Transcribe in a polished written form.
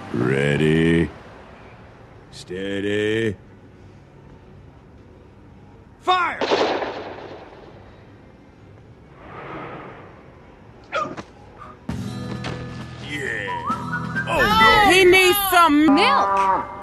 Ready. Steady. Fire! Yeah. Oh, no. He needs some milk.